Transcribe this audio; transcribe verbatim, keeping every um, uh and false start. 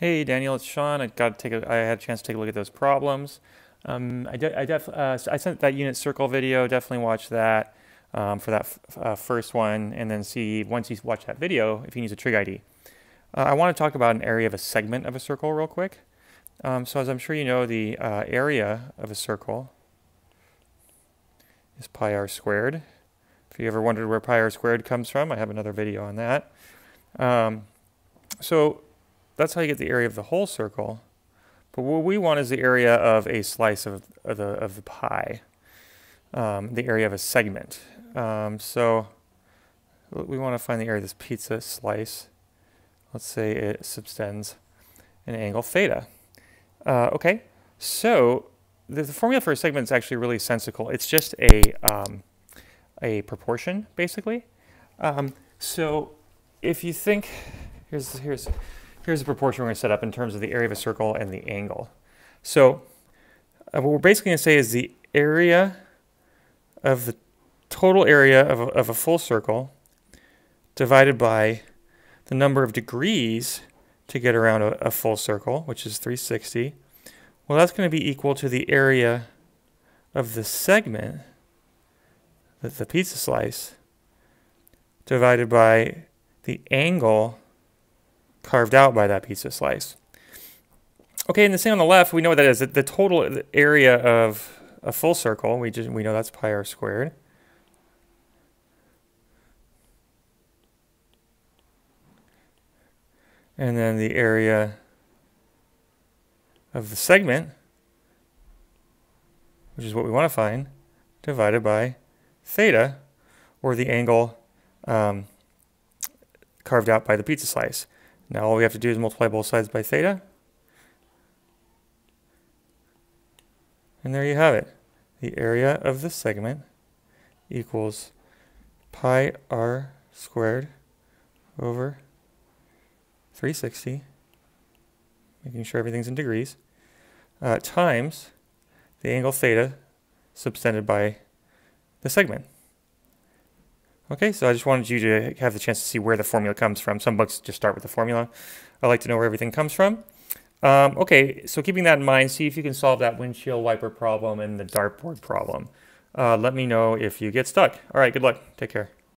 Hey Daniel, it's Sean. I got to take a, I had a chance to take a look at those problems. Um, I, de I, def uh, I sent that unit circle video. Definitely watch that um, for that f uh, first one, and then see once you watch that video if you use a trig I D. Uh, I want to talk about an area of a segment of a circle real quick. Um, so as I'm sure you know, the uh, area of a circle is pi r squared. If you ever wondered where pi r squared comes from, I have another video on that. Um, so that's how you get the area of the whole circle. But what we want is the area of a slice of, of, the, of the pie, um, the area of a segment. Um, so we want to find the area of this pizza slice. Let's say it subtends an angle theta. Uh, okay, so the, the formula for a segment is actually really sensical. It's just a, um, a proportion, basically. Um, so if you think, here's, here's, Here's the proportion we're going to set up in terms of the area of a circle and the angle. So uh, what we're basically going to say is the area of the total area of a, of a full circle divided by the number of degrees to get around a, a full circle, which is three hundred sixty. Well, that's going to be equal to the area of the segment, the, the pizza slice, divided by the angle carved out by that pizza slice. Okay, and the same on the left, we know what that is. The, the total area of a full circle, we just we know that's pi r squared. And then the area of the segment, which is what we want to find, divided by theta, or the angle um, carved out by the pizza slice. Now all we have to do is multiply both sides by theta. And there you have it. The area of the segment equals pi r squared over three hundred sixty, making sure everything's in degrees, uh, times the angle theta subtended by the segment. Okay, so I just wanted you to have the chance to see where the formula comes from. Some books just start with the formula. I like to know where everything comes from. Um, okay, so keeping that in mind, see if you can solve that windshield wiper problem and the dartboard problem. Uh, let me know if you get stuck. All right, good luck. Take care.